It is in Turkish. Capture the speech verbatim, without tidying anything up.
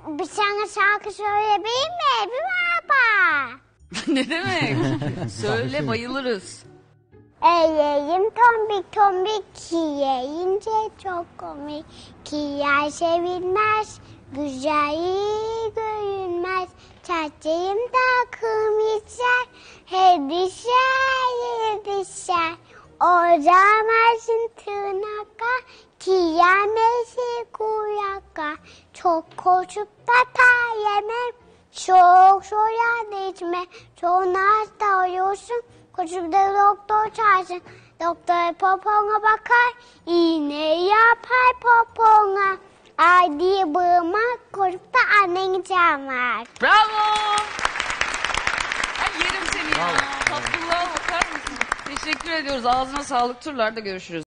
bir sana şarkı söyleyebilir mi Ebru abla? Ne demek? Söyle, bayılırız. Eğeyim tombik tombik, yiyince çok komik. Kiyer sevilmez, güzelliği görünmez. Çaçayım da kırmızı, her düşer, düşer. Oramazsın tırnaka, kiyemesi kuyaka. Çok koşup da yemem, çok soyan içme. Sonra hasta oluyorsun, koşup da doktor çağırsın. Doktor popona bakar, iğne yapar popona. Ay diye bağırmak, koşup da anneni çağırmak. Bravo! Ay yerim seni ya. Tatlılığa bakar mısın? Teşekkür ediyoruz. Ağzına sağlık. Turlarda görüşürüz.